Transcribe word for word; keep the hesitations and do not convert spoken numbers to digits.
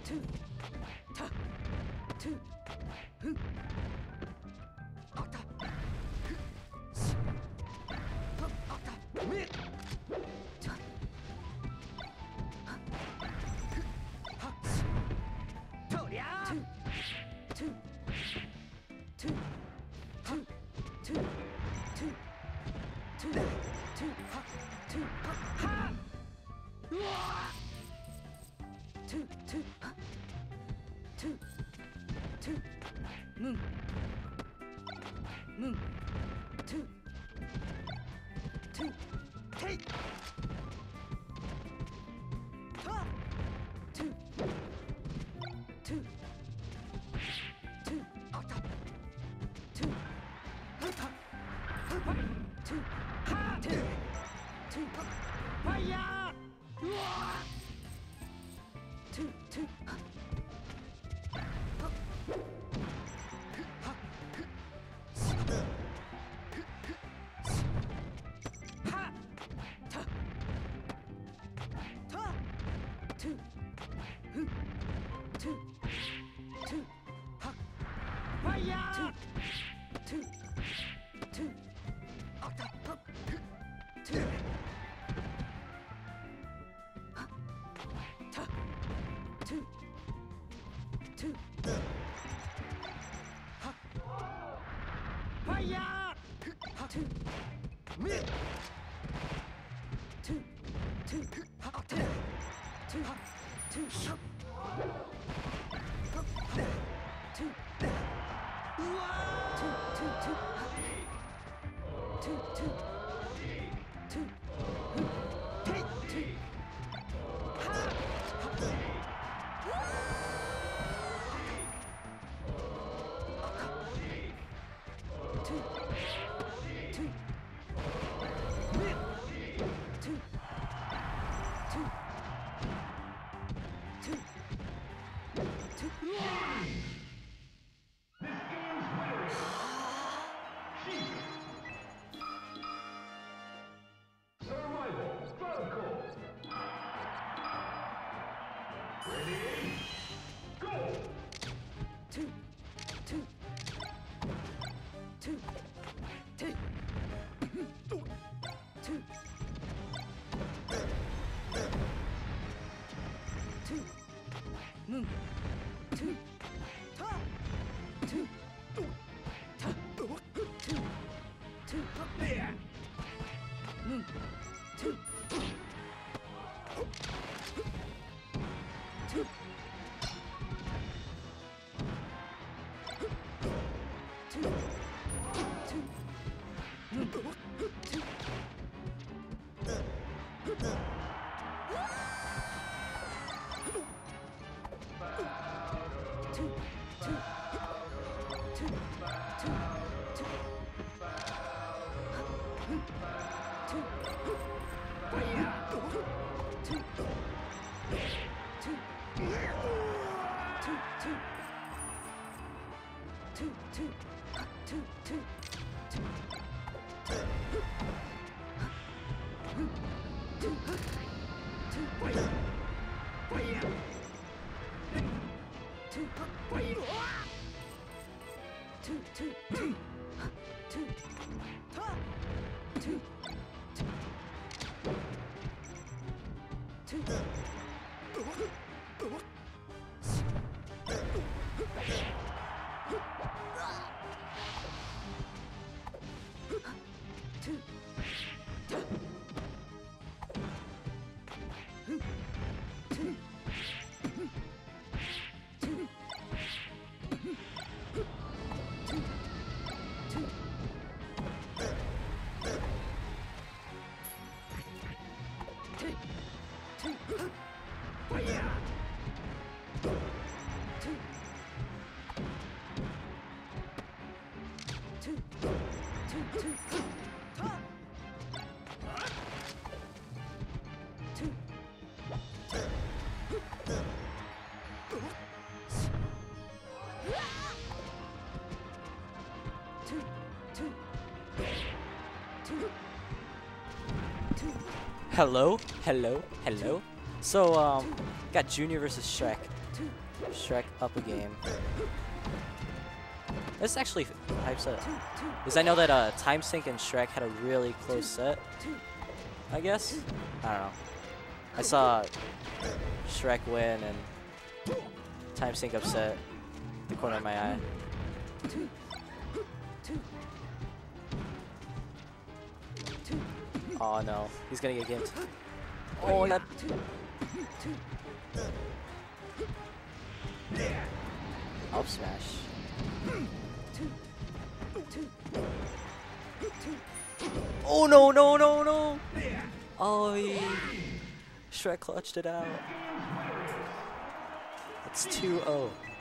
Hello, hello, hello. So, um, got Junior versus Shrek. Shrek up a game. This actually hypes it up. Because I know that uh, Timesync and Shrek had a really close set, I guess? I don't know. I saw Shrek win and Timesync upset the corner of my eye. Oh no, he's gonna get gamed. Oh, that. Up smash. Oh no, no, no, no! Oh, he... Shrek clutched it out. It's two oh.